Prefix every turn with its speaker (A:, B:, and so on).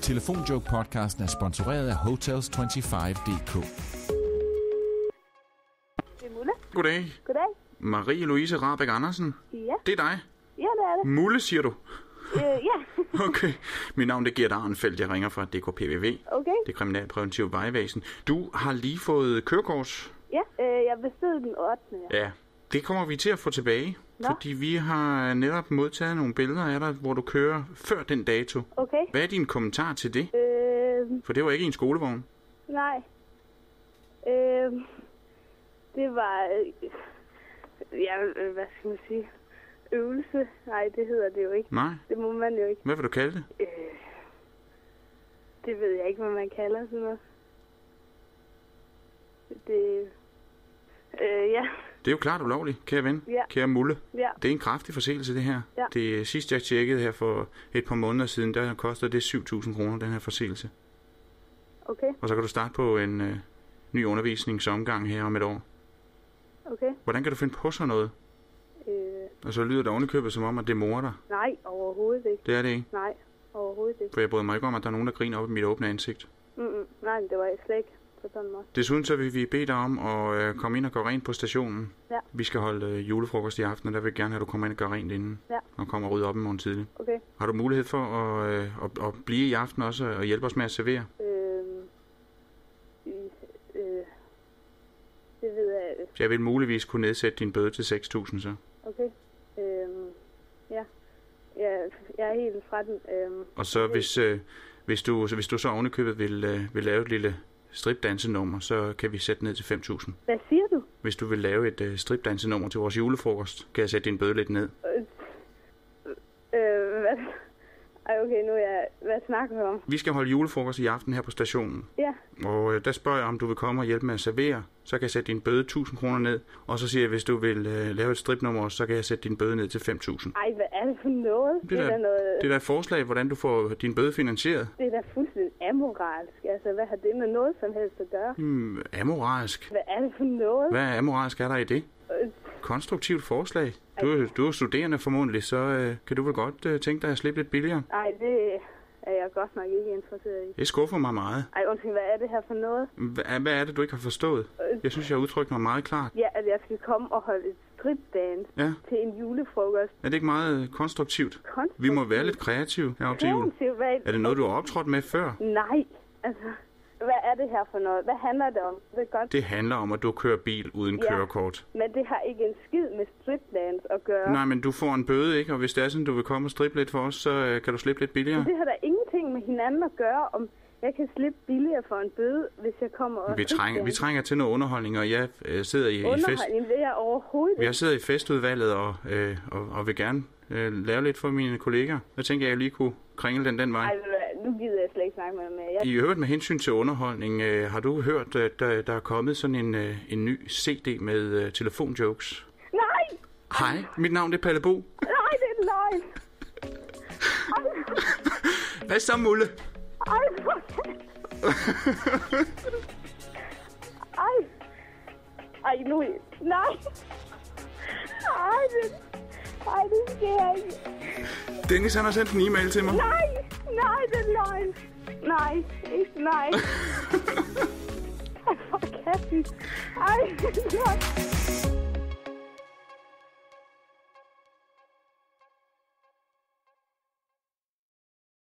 A: Telefonjoke-podcasten er sponsoreret af Hotels25.dk.
B: Det er Mulle.
C: Goddag.
B: Goddag.
C: Marie-Louise Rahbek Andersen.
B: Ja.
C: Det er dig.
B: Ja, det er det.
C: Mulle, siger du?
B: Ja.
C: Okay. Mit navn er Gert Arnfeldt. Jeg ringer fra DKPVV.
B: Okay.
C: Det kriminalpræventive vejvæsen. Du har lige fået kørekort.
B: Ja, jeg bestod den 8.
C: Ja. Det kommer vi til at få tilbage.
B: Nå.
C: Fordi vi har netop modtaget nogle billeder af dig, hvor du kører før den dato.
B: Okay.
C: Hvad er din kommentar til det? For det var ikke en skolevogn.
B: Nej. Det var... hvad skal man sige? Øvelse. Nej, det hedder det jo ikke.
C: Nej.
B: Det må man jo ikke.
C: Hvad vil du kalde det?
B: Det ved jeg ikke, hvad man kalder sådan noget. Det... ja.
C: Det er jo klart ulovligt, kære ven.
B: Ja.
C: Kære Mulle.
B: Ja.
C: Det er en kraftig forseelse, det her.
B: Ja.
C: Det sidste, jeg tjekkede her for et par måneder siden, der koster det 7.000 kroner, den her forseelse.
B: Okay.
C: Og så kan du starte på en ny undervisningsomgang her om et år.
B: Okay.
C: Hvordan kan du finde på sådan noget? Og så lyder det ovenikøbet som om, at det morer dig.
B: Nej, overhovedet ikke.
C: Det er det ikke.
B: Nej, overhovedet ikke.
C: For jeg bryder mig ikke om, at der er nogen, der griner op i mit åbne ansigt.
B: Nej, det var jeg slet ikke på sådan måde.
C: Desuden så vil vi bede dig om at komme ind og gå rent på stationen.
B: Ja.
C: Vi skal holde julefrokost i aften, og der vil jeg gerne have, at du kommer ind og gør rent inden.
B: Ja.
C: Og kommer og rydder op i morgen tidlig.
B: Okay.
C: Har du mulighed for at blive i aften også og hjælpe os med at servere?
B: Det ved jeg ikke.
C: Jeg vil muligvis kunne nedsætte din bøde til 6.000 så.
B: Okay. Ja. Jeg er helt fra den.
C: Og så hvis du så ovenikøbet vil lave et lille stripdansenummer, så kan vi sætte ned til 5.000.
B: Hvad siger du?
C: Hvis du vil lave et stripdansenummer til vores julefrokost, kan jeg sætte din bøde lidt ned.
B: Hvad? Ej, okay, nu er jeg... Hvad snakker du om?
C: Vi skal holde julefrokost i aften her på stationen.
B: Ja.
C: Og der spørger jeg, om du vil komme og hjælpe med at servere. Så kan jeg sætte din bøde 1.000 kroner ned. Og så siger jeg, hvis du vil lave et stripnummer, så kan jeg sætte din bøde ned til 5.000.
B: Ej, hvad er det for noget?
C: Det er da et forslag, hvordan du får din bøde finansieret.
B: Det er da fuldstændig amoralsk. Altså, hvad har det med noget som helst at gøre?
C: Amoralsk?
B: Hvad er det for noget?
C: Hvad amoralsk er der i det? Konstruktivt forslag. Du er studerende formodentlig, så kan du vel godt tænke dig at slippe lidt billigere?
B: Nej, det er jeg godt nok ikke interesseret i.
C: Det skuffer mig meget.
B: Ej, undskyld, hvad er det her for noget?
C: Hvad er det, du ikke har forstået? Jeg synes, jeg har udtrykt mig meget klart.
B: Ja, at jeg skal komme og holde et stripdance til en julefrokost.
C: Er det ikke meget konstruktivt? Vi må være lidt kreative herop til jul. Er det noget, du har optrådt med før?
B: Nej, altså... Hvad er det her for noget? Hvad handler det om?
C: Det handler om, at du kører bil uden kørekort.
B: Men det har ikke en skid med stripdance at gøre.
C: Nej, men du får en bøde, ikke? Og hvis det er sådan, du vil komme og strippe lidt for os, så kan du slippe lidt billigere.
B: Men det har da ingenting med hinanden at gøre, om jeg kan slippe billigere for en bøde, hvis jeg kommer og
C: vi trænger til noget underholdning, og jeg sidder i fest...
B: Underholdning vil jeg overhovedet ikke.
C: Jeg sidder i festudvalget og vil gerne lave lidt for mine kolleger. Jeg tænker, jeg lige kunne kringle den vej.
B: Ej, nu gider jeg slet ikke snakke med dig mere.
C: I øvrigt med hensyn til underholdning, har du hørt, at der er kommet sådan en ny CD med telefonjokes?
B: Nej!
C: Hej, mit navn er Palle Bo.
B: Nej, det er løgn.
C: Hvad så, Mulle?
B: Ej, for Ej, nu... Nej! Ej, det sker ikke.
C: Dennis, han har sendt en e-mail til mig.
B: Nej, det er løgn. Nej. Ej, for katten. Ej, det er løgn.